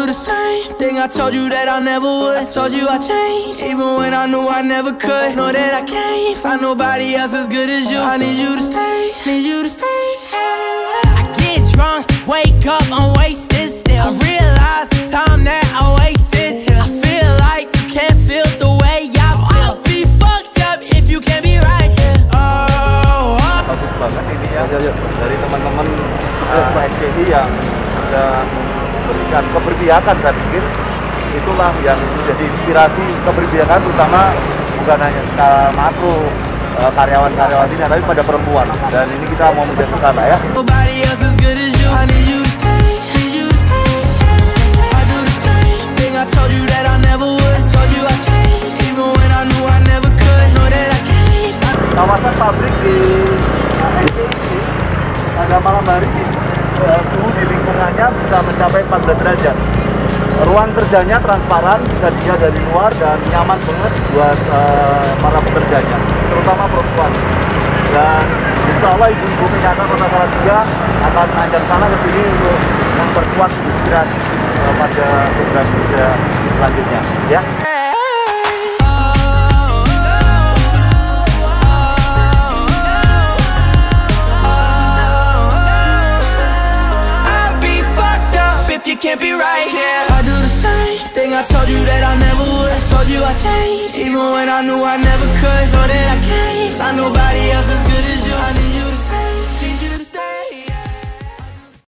the same thing I told you that I never would. I told you I changed, even when I knew I never could. Know that I can't find nobody else as good as you. I need you to stay, need you to stay. I get drunk, wake up, I'm wasted still. I realize the time that I wasted. I feel like you can't feel the way I feel. I'll be fucked up if you can't be right here. Bagus banget ini ya, dari teman-teman PSCI yang sudah memberikan keberpihakan. Saya pikir itulah yang menjadi inspirasi keberpihakan, terutama bukan hanya secara makro karyawan-karyawan ini, tapi pada perempuan. Dan ini kita mau menjadi sana ya. Kawasan pabrik di pada malam hari suhu di lingkungannya bisa mencapai 14 derajat. Ruang kerjanya transparan, bisa dilihat dari luar dan nyaman banget buat para pekerjanya, terutama perempuan. Dan insya Allah ibu-ibu Minaka Kota Salatiga akan ajak sana ke sini untuk memperkuat inspirasi pada program kerja selanjutnya, ya. You can't be right here. I do the same thing I told you that I never would. I told you I changed, even when I knew I never could. Know that I can't find nobody else as good as you. I need you to stay.